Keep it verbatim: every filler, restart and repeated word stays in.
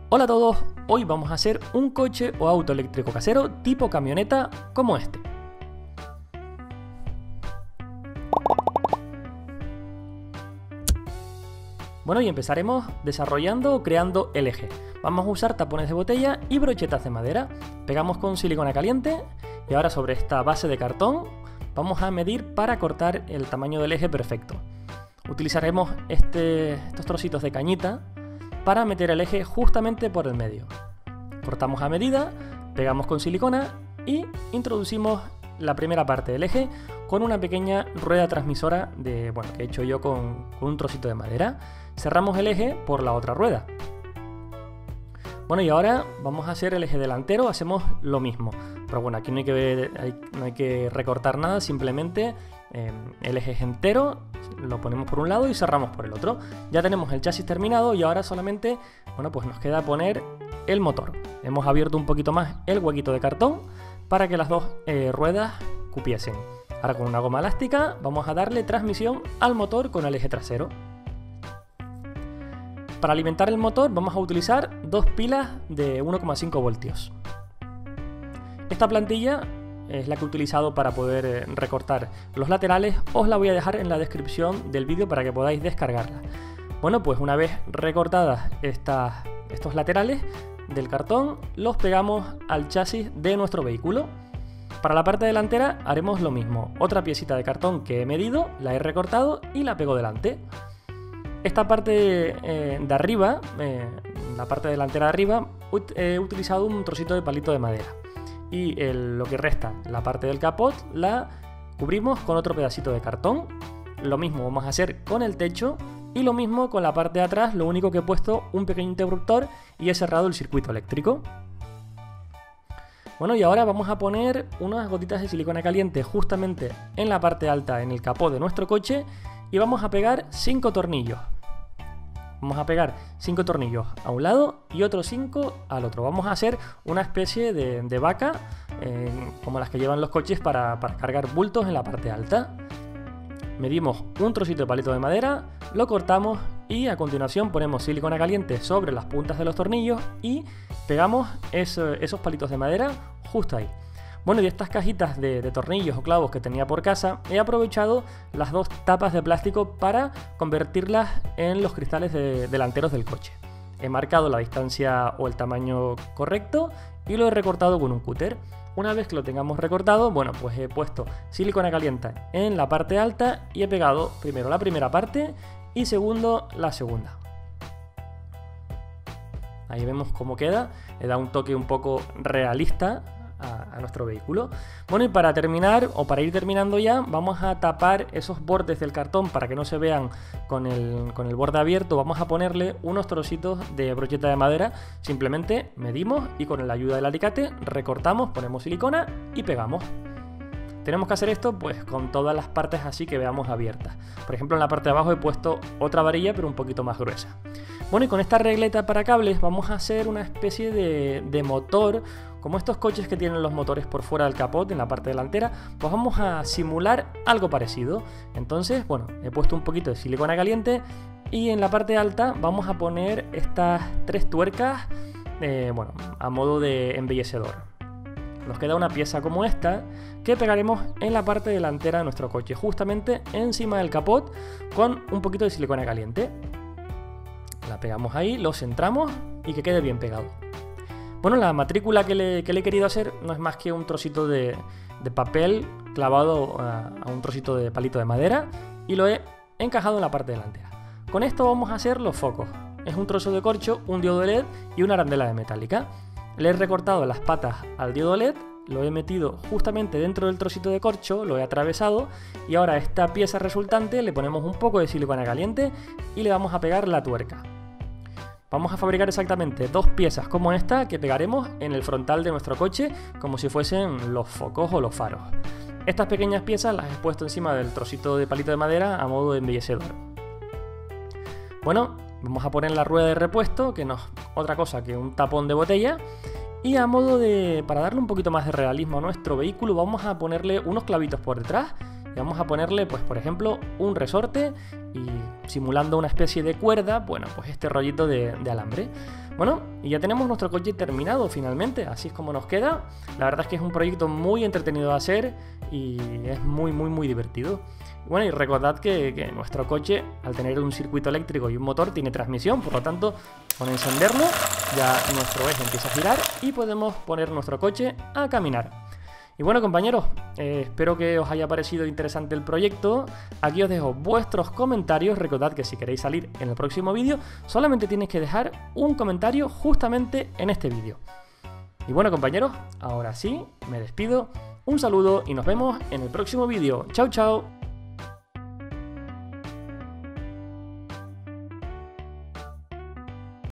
Hola a todos, hoy vamos a hacer un coche o auto eléctrico casero tipo camioneta como este. Bueno, y empezaremos desarrollando o creando el eje. Vamos a usar tapones de botella y brochetas de madera. Pegamos con silicona caliente y ahora sobre esta base de cartón vamos a medir para cortar el tamaño del eje perfecto. Utilizaremos este, estos trocitos de cañita para meter el eje justamente por el medio. Cortamos a medida, pegamos con silicona y introducimos la primera parte del eje con una pequeña rueda transmisora de, bueno, que he hecho yo con, con un trocito de madera. Cerramos el eje por la otra rueda. Bueno, y ahora vamos a hacer el eje delantero, hacemos lo mismo. Pero bueno, aquí no hay que, ver, hay, no hay que recortar nada, simplemente eh, el eje es entero, lo ponemos por un lado y cerramos por el otro. Ya tenemos el chasis terminado y ahora solamente, bueno, pues nos queda poner el motor. Hemos abierto un poquito más el huequito de cartón para que las dos eh, ruedas cupiesen. Ahora con una goma elástica vamos a darle transmisión al motor con el eje trasero. Para alimentar el motor vamos a utilizar dos pilas de uno coma cinco voltios. Esta plantilla es la que he utilizado para poder recortar los laterales. Os la voy a dejar en la descripción del vídeo para que podáis descargarla. Bueno, pues una vez recortadas estas, estos laterales del cartón, los pegamos al chasis de nuestro vehículo. Para la parte delantera haremos lo mismo. Otra piecita de cartón que he medido, la he recortado y la pego delante. Esta parte eh, de arriba, eh, la parte delantera de arriba, he utilizado un trocito de palito de madera. Y el, lo que resta, la parte del capot, la cubrimos con otro pedacito de cartón. Lo mismo vamos a hacer con el techo y lo mismo con la parte de atrás, lo único que he puesto un pequeño interruptor y he cerrado el circuito eléctrico. Bueno, y ahora vamos a poner unas gotitas de silicona caliente justamente en la parte alta, en el capó de nuestro coche, y vamos a pegar cinco tornillos. Vamos a pegar cinco tornillos a un lado y otros cinco al otro. Vamos a hacer una especie de, de vaca, eh, como las que llevan los coches para, para cargar bultos en la parte alta. Medimos un trocito de palito de madera, lo cortamos y a continuación ponemos silicona caliente sobre las puntas de los tornillos y pegamos eso, esos palitos de madera justo ahí. Bueno, y de estas cajitas de, de tornillos o clavos que tenía por casa, he aprovechado las dos tapas de plástico para convertirlas en los cristales de, delanteros del coche. He marcado la distancia o el tamaño correcto y lo he recortado con un cúter. Una vez que lo tengamos recortado, bueno, pues he puesto silicona caliente en la parte alta y he pegado primero la primera parte y segundo la segunda. Ahí vemos cómo queda, le da un toque un poco realista A, a nuestro vehículo. Bueno, y para terminar o para ir terminando ya, vamos a tapar esos bordes del cartón para que no se vean con el, con el borde abierto. Vamos a ponerle unos trocitos de brocheta de madera. Simplemente medimos y con la ayuda del alicate recortamos, ponemos silicona y pegamos. Tenemos que hacer esto pues con todas las partes así que veamos abiertas. Por ejemplo, en la parte de abajo he puesto otra varilla pero un poquito más gruesa. Bueno, y con esta regleta para cables vamos a hacer una especie de, de motor, como estos coches que tienen los motores por fuera del capot en la parte delantera, pues vamos a simular algo parecido. Entonces, bueno, he puesto un poquito de silicona caliente y en la parte alta vamos a poner estas tres tuercas, eh, bueno, a modo de embellecedor. Nos queda una pieza como esta que pegaremos en la parte delantera de nuestro coche, justamente encima del capot con un poquito de silicona caliente. La pegamos ahí, lo centramos y que quede bien pegado. Bueno, la matrícula que le, que le he querido hacer no es más que un trocito de, de papel clavado a, a un trocito de palito de madera y lo he encajado en la parte delantera. Con esto vamos a hacer los focos. Es un trozo de corcho, un diodo L E D y una arandela de metálica. Le he recortado las patas al diodo L E D, lo he metido justamente dentro del trocito de corcho, lo he atravesado y ahora a esta pieza resultante le ponemos un poco de silicona caliente y le vamos a pegar la tuerca. Vamos a fabricar exactamente dos piezas como esta que pegaremos en el frontal de nuestro coche como si fuesen los focos o los faros. Estas pequeñas piezas las he puesto encima del trocito de palito de madera a modo de embellecedor. Bueno, vamos a poner la rueda de repuesto, que no es otra cosa que un tapón de botella. Y a modo de, para darle un poquito más de realismo a nuestro vehículo, vamos a ponerle unos clavitos por detrás y vamos a ponerle, pues por ejemplo, un resorte y simulando una especie de cuerda, bueno, pues este rollito de, de alambre. Bueno, y ya tenemos nuestro coche terminado finalmente, así es como nos queda. La verdad es que es un proyecto muy entretenido de hacer y es muy muy muy divertido. Bueno, y recordad que, que nuestro coche, al tener un circuito eléctrico y un motor, tiene transmisión, por lo tanto, con encenderlo ya nuestro eje empieza a girar y podemos poner nuestro coche a caminar. Y bueno, compañeros, eh, espero que os haya parecido interesante el proyecto. Aquí os dejo vuestros comentarios. Recordad que si queréis salir en el próximo vídeo, solamente tenéis que dejar un comentario justamente en este vídeo. Y bueno, compañeros, ahora sí, me despido. Un saludo y nos vemos en el próximo vídeo. Chao, chao.